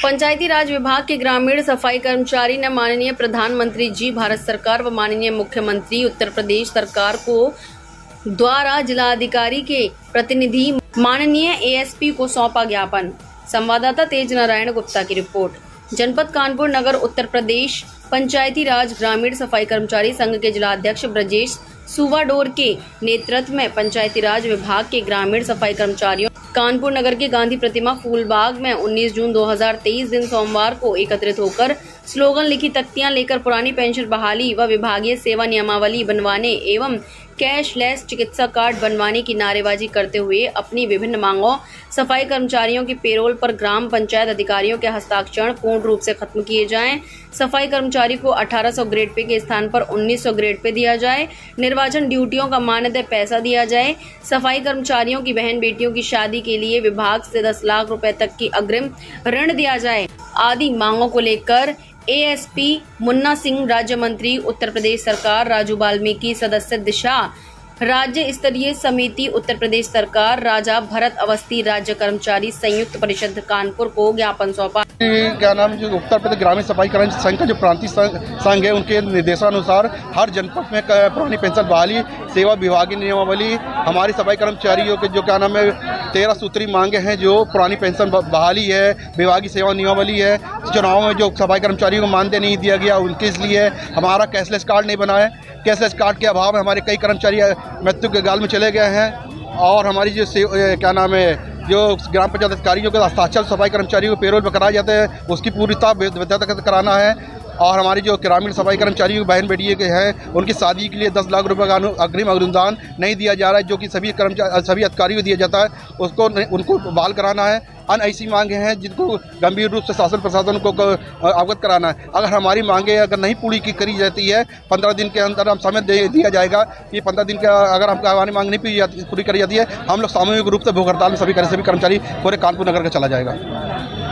पंचायती राज विभाग के ग्रामीण सफाई कर्मचारी ने माननीय प्रधानमंत्री जी भारत सरकार व माननीय मुख्यमंत्री उत्तर प्रदेश सरकार को द्वारा जिलाधिकारी के प्रतिनिधि माननीय एएसपी को सौंपा ज्ञापन। संवाददाता तेज नारायण गुप्ता की रिपोर्ट। जनपद कानपुर नगर उत्तर प्रदेश पंचायती राज ग्रामीण सफाई कर्मचारी संघ के जिलाध्यक्ष ब्रजेश सुवाडोर के नेतृत्व में पंचायती राज विभाग के ग्रामीण सफाई कर्मचारियों कानपुर नगर के गांधी प्रतिमा फूलबाग में 19 जून 2023 दिन सोमवार को एकत्रित होकर स्लोगन लिखी तख्तियां लेकर पुरानी पेंशन बहाली व विभागीय सेवा नियमावली बनवाने एवं कैशलेस चिकित्सा कार्ड बनवाने की नारेबाजी करते हुए अपनी विभिन्न मांगों, सफाई कर्मचारियों की पेरोल पर ग्राम पंचायत अधिकारियों के हस्ताक्षर पूर्ण रूप से खत्म किए जाएं, सफाई कर्मचारी को 1800 ग्रेड पे के स्थान पर 1900 ग्रेड पे दिया जाए, निर्वाचन ड्यूटियों का मानदेय पैसा दिया जाए, सफाई कर्मचारियों की बहन बेटियों की शादी के लिए विभाग से 10 लाख रुपए तक की अग्रिम ऋण दिया जाए आदि मांगों को लेकर एएसपी मुन्ना सिंह, राज्य मंत्री उत्तर प्रदेश सरकार राजू वाल्मीकि, सदस्य दिशा राज्य स्तरीय समिति उत्तर प्रदेश सरकार राजा भरत अवस्थी राज्य कर्मचारी संयुक्त परिषद कानपुर को ज्ञापन सौंपा। क्या नाम जो उत्तर प्रदेश ग्रामीण सफाई कर्मचारी संघ का जो प्रांतीय संघ है, उनके निर्देशानुसार हर जनपद में पुरानी पेंशन बहाली, सेवा विभागीय नियमावली, हमारी सफाई कर्मचारियों के जो क्या नाम है 13 सूत्री मांगे हैं, जो पुरानी पेंशन बहाली है, विभागीय सेवा नियमावली है, चुनाव में जो सफाई कर्मचारियों को मानदेय नहीं दिया गया उनके इसलिए हमारा कैशलेस कार्ड नहीं बना है। कैशलेस कार्ड के अभाव में हमारे कई कर्मचारी मृत्यु के गाल में चले गए हैं और हमारी जो क्या नाम है जो ग्राम पंचायत अधिकारियों के हस्ताक्षर सफाई कर्मचारियों को पेरोल पर कराए जाते हैं उसकी पूर्णता विद्याता कराना है और हमारी जो ग्रामीण सफाई कर्मचारियों की बहन बेटियों के हैं उनकी शादी के लिए 10 लाख रुपए का अग्रिम अनुदान नहीं दिया जा रहा है, जो कि सभी अधिकारियों को दिया जाता है, उसको उनको बहाल कराना है। अन्य ऐसी मांगे हैं जिनको गंभीर रूप से शासन प्रशासन को अवगत कराना है। अगर हमारी मांगे अगर नहीं पूरी करी जाती है 15 दिन के अंदर हम समय दिया जाएगा कि 15 दिन का अगर हम हमारी मांग नहीं पूरी करी जाती है हम लोग सामूहिक रूप से भूख हड़ताल में सभी कर्मचारी पूरे कानपुर नगर का चला जाएगा।